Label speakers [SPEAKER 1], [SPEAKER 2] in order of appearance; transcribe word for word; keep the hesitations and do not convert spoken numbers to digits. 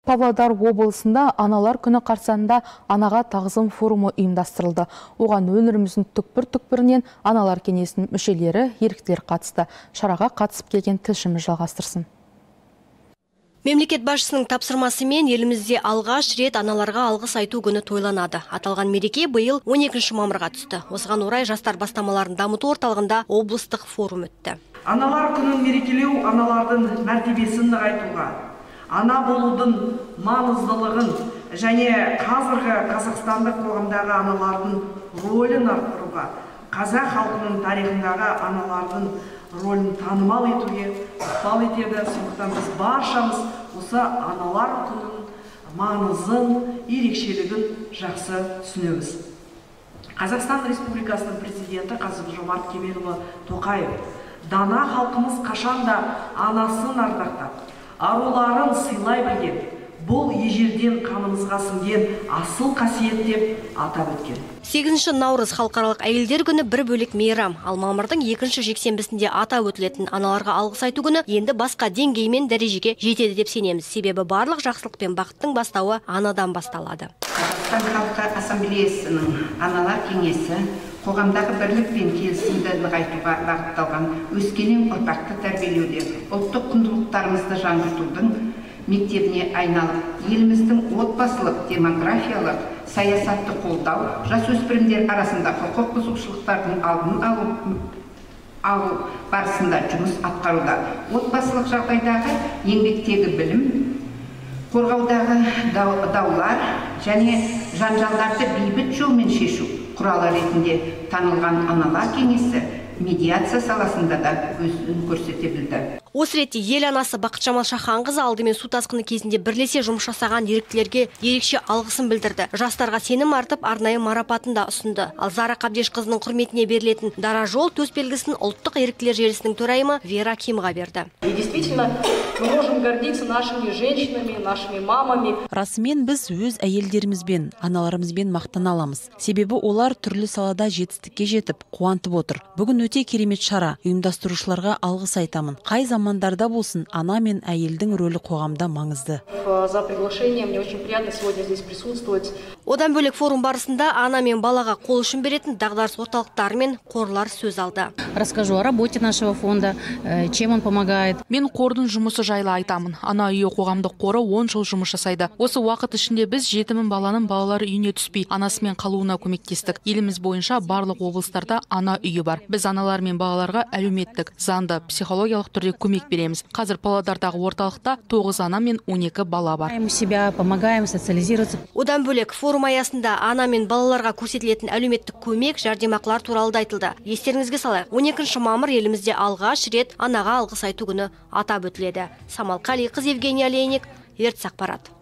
[SPEAKER 1] Павлодар облысында аналар күні қарсаңында анаға тағзым форумы ұйымдастырылды. Оған өңіріміздің түкпір-түкпірінен аналар кеңесінің мүшелері, еріктілер қатысты. Шараға қатысып келген тілшіміз жалғастырсын.
[SPEAKER 2] Мемлекет басшысының тапсырмасымен елімізде алғаш рет аналарға алғыс айту күні тойланады. Аталған мереке биыл он екінші мамырға түсті. Осыған орай жастар бастамаларын дамыту орталығында облыстық форум өтті.
[SPEAKER 3] Аналар күнін мерекелеу аналардың мәртебесін нығайтуға, ана болудың маңыздылығын және қазіргі қазақстандық қоғамдағы аналардың рөлін арттыруға, қазақ халқының тарихындағы аналардың рөлін танымал етуге ықпал етеді. Сондықтан біз баршамыз осы аналар күнінің маңызын, ерекшелігін жақсы түсінеміз. Қазақстан Республикасының президенті Қасым-Жомарт Кемелұлы Тоқаев дана халқымыз қашанда анасын ардақтап, аруларын сыйлай білген, бұл ежелден қанымызға сіңген асыл қасиет деп атап өткен.
[SPEAKER 2] сегізінші наурыз халықаралық әйелдер күні бір бөлек мейрам, ал мамырдың екінші жексенбісінде атап өтілетін аналарға алғыс айту күні енді басқа деңгеймен дәрежеге жетеді деп сенеміз. Себебі барлық жақсылық пен бақыттың бастауы анадан басталады.
[SPEAKER 4] Қазақстан халқы ассамблеясының аналар кеңесі қоғамдағы бірлік пен келісімді нығайтуға бағытталған өскелең ұрпақты тәрбиелеуде ұлттық құндылықтарымызды жаңғыртудың мектебіне айналып, еліміздің отбасылық, демографиялық саясатты қолдау, жасөспірімдер арасында құқық бұзушылықтардың алдын алу алу барысында жұмыс атқаруда. Отбасылық жағдайдағы еңбектегі білім, қорғаудағы даулар және жанжалдарды бейбіт жолмен шешу құралы ретінде танылған аналар кеңесі медиация саласында да өзін көрсете білді.
[SPEAKER 2] Осы ретте ел анасы Бақытжамал Шаханқызы алдымен су тасқыны кезінде бірлесе жұмыс жасаған еріктілерге ерекше алғысын білдірді. Жастарға сенім артып, арнайы марапатын да ұсынды. Ал Зара Қабдешқызының құрметіне берілетін дара жол төсбелгісін ұлттық еріктілер желісінің төрайымы Вера Кимға берді.
[SPEAKER 5] И действительно, мы можем гордиться нашими женщинами, нашими мамами.
[SPEAKER 6] Расымен біз өз әйелдерімізбен, аналарымызбен мақтана аламыз. Себебі олар түрлі салада жетістікке жетіп, қуантып отыр. Бүгін өте керемет шара. Ұйымдастырушыларға алғыс айтамын. Қай замандарда болсын, ана мен әйелдің рөлі қоғамда маңызды.
[SPEAKER 5] За приглашение, мне очень приятно сегодня здесь присутствовать.
[SPEAKER 2] Одан бөлек форум барысында ана мен балаға қол ұшын беретін дағдарыс орталықтары мен қорлар сөз алды.
[SPEAKER 7] Расскажу о работе нашего фонда, чем он помогает.
[SPEAKER 1] Мен қордың жұмысы жайлы айтамын. Ана үйі қоғамдық қоры он жыл жұмыс жасайды. Осы уақыт ішінде біз жеті мың баланың балалары үйіне түспей, анасымен қалуына көмектестік. Еліміз бойынша барлық облыстарда ана үйі бар. Біз аналар мен балаларға әлеуметтік, заңды, психологиялық түрде көмек береміз. Қазір Павлодардағы орталықта тоғыз ана мен он екі бала бар.
[SPEAKER 7] Себя помогаем социализироваться.
[SPEAKER 2] Одан бөлек форум аясында ана мен балаларға көрсетілетін әлеуметтік көмек, жәрдемақылар туралы да айтылды. Естеріңізге салайық, он екінші мамыр елімізде алғаш рет анаға алғыс айту күні атап өтіледі. Самал Қалиқыз, Евгений Олейник, ертіс ақпарат.